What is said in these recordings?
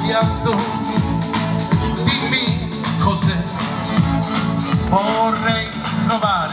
pianto, dimmi cos'è. Vorrei trovare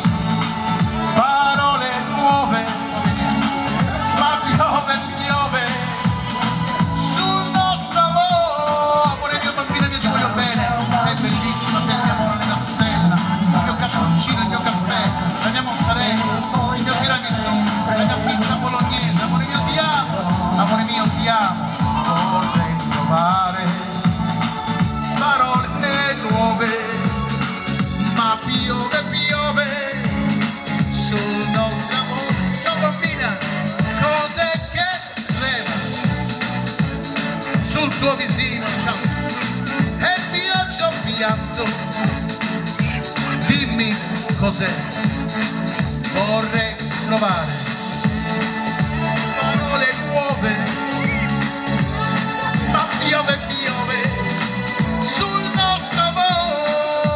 parole nuove, ma piove sul nostro amore. Amore mio, bambino mio, ti voglio bene, sei bellissima, sei il mio amore nella stella, il mio cappuccino, il mio caffè, la mia mozzarella, il mio tiramisù, la mia pizza bolognese. Amore mio, ti amo, amore mio, ti amo. Vorrei trovare parole nuove, ma piove sul nostro amore. Ciao bambina, cos'è che trema sul tuo visino? Ciao. E pioggia o pianto, dimmi cos'è. Vorrei trovare parole nuove, ma piove sul nostro amore.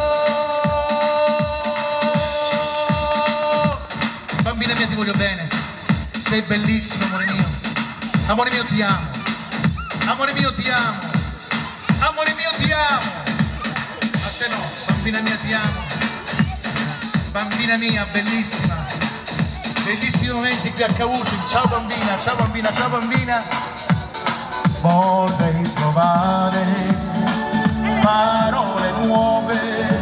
Bambina mia, ti voglio bene, sei bellissimo, amore mio. Amore mio, ti amo. Amore mio, ti amo. Amore mio, ti amo. A te no, bambina mia, ti amo. Bambina mia, bellissima. Bellissimi momenti qui a Cavour. Ciao bambina, ciao bambina, ciao bambina. Vorrei trovare parole nuove,